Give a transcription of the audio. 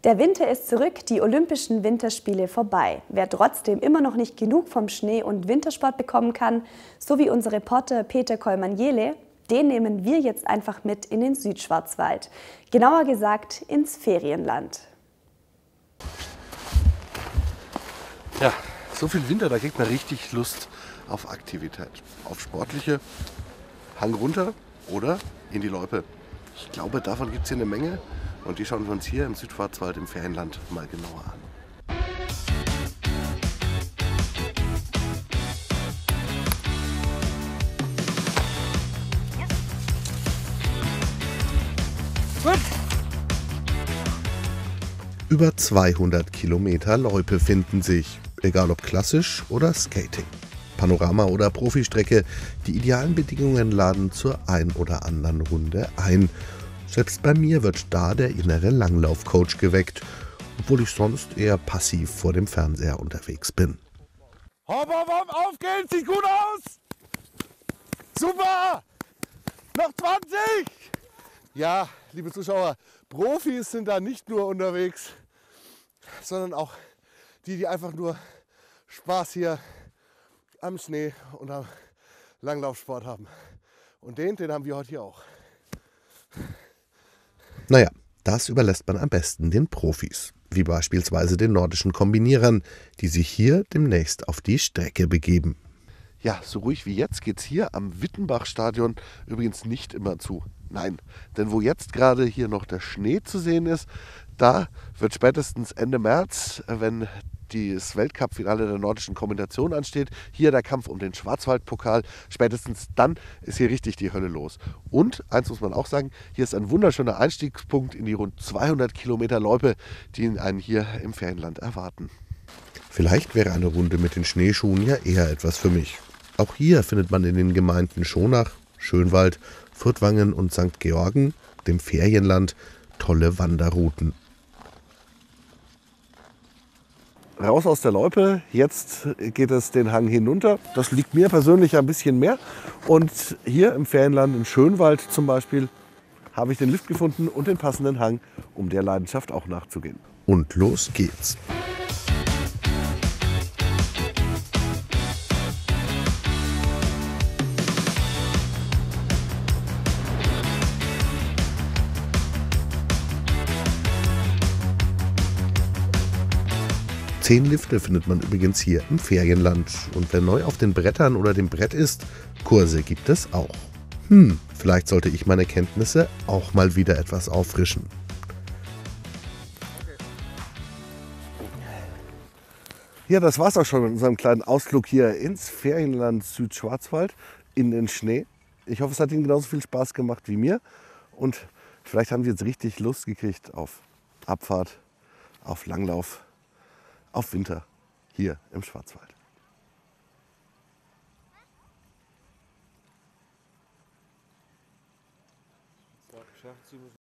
Der Winter ist zurück, die Olympischen Winterspiele vorbei. Wer trotzdem immer noch nicht genug vom Schnee- und Wintersport bekommen kann, so wie unser Reporter Peter Kollmann-Jehle, den nehmen wir jetzt einfach mit in den Südschwarzwald. Genauer gesagt ins Ferienland. Ja, so viel Winter, da kriegt man richtig Lust auf Aktivität. Auf sportliche, Hang runter oder in die Loipe. Ich glaube, davon gibt es hier eine Menge und die schauen wir uns hier im Südschwarzwald im Ferienland mal genauer an. Gut. Über 200 Kilometer Loipe finden sich, egal ob klassisch oder Skating. Panorama oder Profistrecke, die idealen Bedingungen laden zur ein oder anderen Runde ein. Selbst bei mir wird da der innere Langlaufcoach geweckt, obwohl ich sonst eher passiv vor dem Fernseher unterwegs bin. Hopp, hopp, hopp, auf geht's, sieht gut aus! Super! Noch 20! Ja, liebe Zuschauer, Profis sind da nicht nur unterwegs, sondern auch die einfach nur Spaß hier am Schnee und am Langlaufsport haben. Und den haben wir heute hier auch. Naja, das überlässt man am besten den Profis, wie beispielsweise den nordischen Kombinierern, die sich hier demnächst auf die Strecke begeben. Ja, so ruhig wie jetzt geht's hier am Wittenbach-Stadion übrigens nicht immer zu. Nein, denn wo jetzt gerade hier noch der Schnee zu sehen ist, da wird spätestens Ende März, wenn das Weltcup-Finale der nordischen Kombination ansteht, hier der Kampf um den Schwarzwaldpokal, spätestens dann ist hier richtig die Hölle los. Und, eins muss man auch sagen, hier ist ein wunderschöner Einstiegspunkt in die rund 200 Kilometer Loipe, die einen hier im Ferienland erwarten. Vielleicht wäre eine Runde mit den Schneeschuhen ja eher etwas für mich. Auch hier findet man in den Gemeinden Schonach, Schönwald, Furtwangen und St. Georgen, dem Ferienland, tolle Wanderrouten. Raus aus der Loipe, jetzt geht es den Hang hinunter. Das liegt mir persönlich ein bisschen mehr. Und hier im Ferienland, in Schönwald zum Beispiel, habe ich den Lift gefunden und den passenden Hang, um der Leidenschaft auch nachzugehen. Und los geht's. Zehn Lifte findet man übrigens hier im Ferienland. Und wer neu auf den Brettern oder dem Brett ist, Kurse gibt es auch. Vielleicht sollte ich meine Kenntnisse auch mal wieder etwas auffrischen. Ja, das war's auch schon mit unserem kleinen Ausflug hier ins Ferienland Südschwarzwald in den Schnee. Ich hoffe, es hat Ihnen genauso viel Spaß gemacht wie mir. Und vielleicht haben Sie jetzt richtig Lust gekriegt auf Abfahrt, auf Langlauf, auf Winter hier im Schwarzwald.